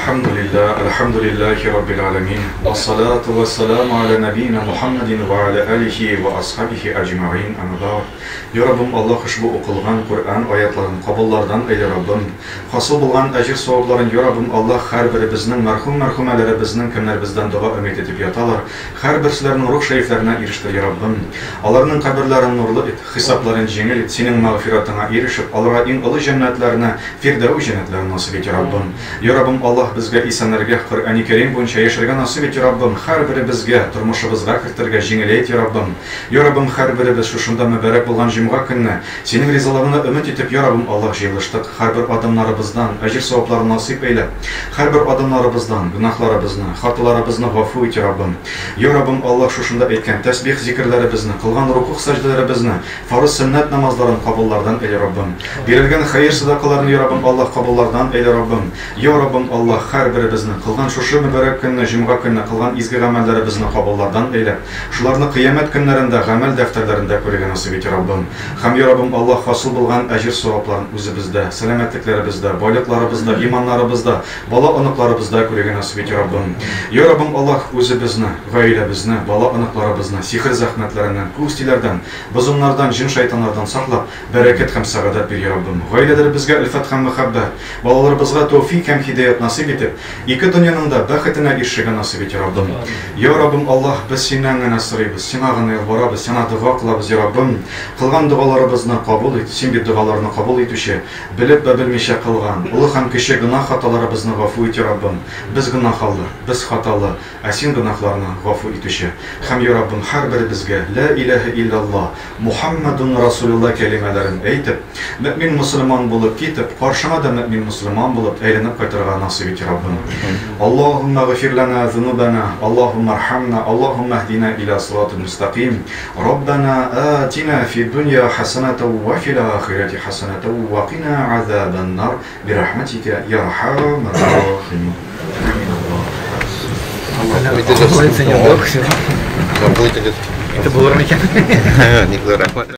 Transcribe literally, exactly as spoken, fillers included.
الحمد لله الحمد لله رب العالمين والصلاة والسلام على نبينا محمد وعلى آله وأصحابه أجمعين أما بعد. Ya Rabbim Allah ushbu o'qilgan Qur'on oyatlarini qabullardan eyle Rabbim. Hosil bo'lgan ajr savoblarini ya Rabbim Allah har biri bizning marhum marhumalari bizning kimlar bizdan duo umid etib yotalar. Har birsilarining ruh shayflariga erishtir ya Rabbim. Ularning qabrlarini nurli et, hisoblarini yengil et, sening mag'firatingga erishib, Allohga eng ulug' jannatlarni, Firdavs jannatlarini nasib et ya Rabbim. Ya Rabbim Allah bizga insanlarga Qur'oni Karim bo'yicha yashashga nasib et ya Rabbim. Har biri bizga turmushimizga kirtirga yengil et ya Rabbim. Ya Rabbim har biri biz shunda muborak bo'lgan Cuma günü senin rizalarına ümit etip ya Rabbim Allah yığılıştık. Her bir adımlarımızdan ecir sevapları nasip eyle. Her bir adımlarımızdan günahlarımızdan, hatalarımızdan gafur et ya Rabbim. Ya Rabbim Allah şuşunda etken tesbih zikirlerimizni, kılgan rukuk secdelerimizni, farz sünnet namazların kabullardan eyle Rabbim. Verilgen hayır sadakalarını ya Rabbim Allah kabullardan eyle Rabbim. Ya Rabbim Allah her birimizni kılgan şuşu mübarek günü, Cuma günü kılgan izgi amellerimizni kabullardan eyle. Şularını kıyamet günlerinde, amel defterlerinde koygan nasip et ya Rabbim. Ham ya Rabbim Allah hasıl bulgan ajr savaplarını o'zimizda, salomatliklarımızda, boyliklarimizda, imanlarımızda, bola aniqlarimizda ko'rgan nasib et ya Rabbim. Ya Rabbim Allah o'zimizni, oilamizni, bola aniqlarimizni sehr zahmatlaridan, ko'stilardan, buzumlardan, jin shaytonlardan saqlab, barakat ham saodat ber ya Rabbim. Oilalarimizga ilfat ham muhabbat, bolalarimizga tawfiq ham hidoyat nasib etib, ikki dunyoning da baxtini erishishga nasib et ya Rabbim. Ya Rabbim Allah biz sendan nasraymiz, sendan yolboramiz, sendan duo qilamiz ya Rabbim. Qilgan dualarımızı kabul et, sen bir dualarını kabul etüşe, bilip ve bilmişe kılgan, ulu hem kişi günah hatalarımızı gafur et ya Rabbim. Biz günahlı, biz hatalı, sen günahlarını gafur etüşe. Hem ya Rabbim her biri bizge, la ilahe illallah, Muhammedun Resulullah kelimelerini eytip, mümin Müslüman bulup gitip, karşıma da mümin Müslüman bulup, eğlenip kaytırga nasip et ya Rabbim. Allahümme gafir lana zunubana, Allahümme arhamna, Allahümme ehdina ila sıratı müstakim. Rabbana atina fi dunya حسنة وفي الآخرة حسنة وقنا عذاب النار برحمتك يا أرحم الراحمين. Это было